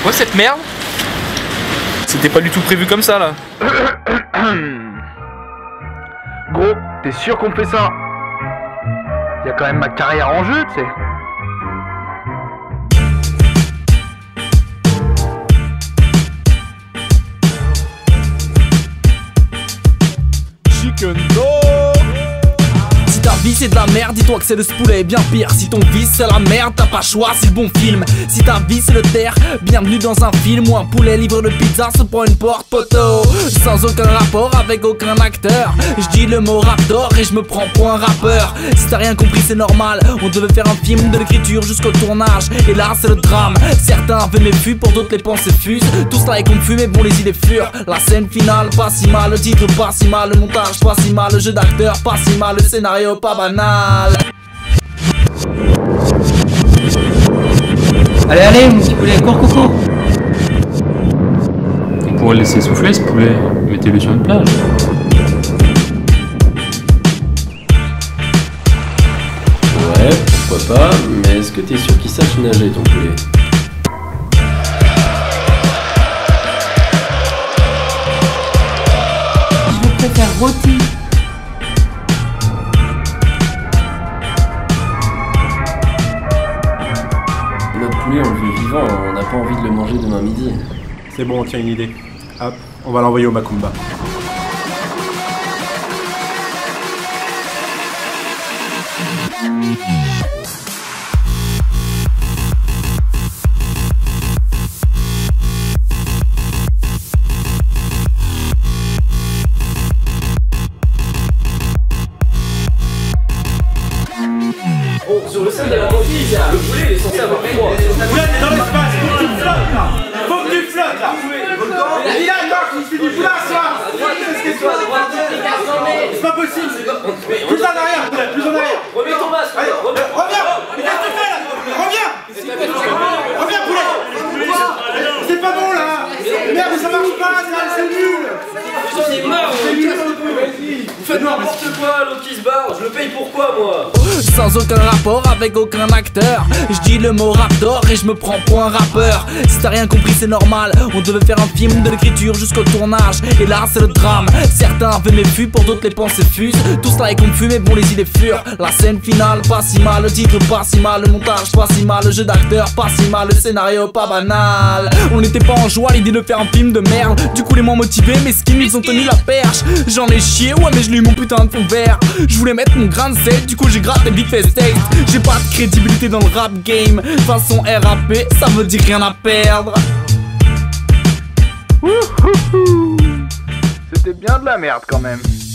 quoi cette merde? C'était pas du tout prévu comme ça là. Gros, t'es sûr qu'on fait ça? Y'a quand même ma carrière en jeu, tu sais. Chicken dog. Si ta vie c'est de la merde, dis-toi que c'est le spoulet bien pire. Si ton vice c'est la merde, t'as pas choix, c'est le bon film. Si ta vie c'est le terre, bienvenue dans un film où un poulet livreur de pizza se prend une porte poteau. Sans aucun rapport avec aucun acteur. Je dis le mot raptor et je me prends pour un rappeur. Si t'as rien compris c'est normal, on devait faire un film de l'écriture jusqu'au tournage. Et là c'est le drame, certains avaient mes fûts, pour d'autres les pensées fusent. Tout cela est confus mais bon les idées furent. La scène finale pas si mal, le titre pas si mal, le montage pas si mal, le jeu d'acteur pas si mal, le scénario pas banal. Allez, allez, mon petit poulet, cours, cours, cours. On pourrait le laisser souffler ce poulet, mettez-le sur une plage. Ouais, pourquoi pas, mais est-ce que t'es sûr qu'il sache nager ton poulet? Je préfère rôti. Notre poulet, on le veut vivant, on n'a pas envie de le manger demain midi. C'est bon, on tient une idée. Hop, on va l'envoyer au Macumba. Oh, sur le sol, il y a la coquille, là. Le poulet, il est censé avoir froid. Poulet, t'es dans l'espace, faut que tu flottes là. Faut que tu flottes là. Il est là, tu fais du boulard, ça. C'est pas possible. Plus en arrière, poulet, plus en arrière. Remets ton masque. Allez, reviens. Qu'est-ce que tu fais là? Reviens. Reviens, poulet. C'est pas bon là. Merde, ça marche pas, c'est nul. J'en ai marre, vous faites n'importe quoi, l'autre qui se barre, je le paye pourquoi moi? Sans aucun rapport avec aucun acteur. Je dis le mot raptor et je me prends pour un rappeur. Si t'as rien compris c'est normal, on devait faire un film de l'écriture jusqu'au tournage. Et là c'est le drame, certains avaient mes fûts, pour d'autres les pensées fusent. Tout cela est confus mais bon les idées furent. La scène finale pas si mal, le titre pas si mal, le montage pas si mal, le jeu d'acteur pas si mal, le scénario pas banal. On n'était pas en joie à l'idée de faire un film de merde. Du coup les moins motivés, mes skins ils ont tenu la perche. J'en ai chié, ouais mais je l'ai eu mon putain de fond vert. Je voulais mettre mon grain de sel, du coup j'ai gratté vite fait steak. J'ai pas de crédibilité dans le rap game. Façon RAP, ça veut dire rien à perdre. C'était bien de la merde quand même.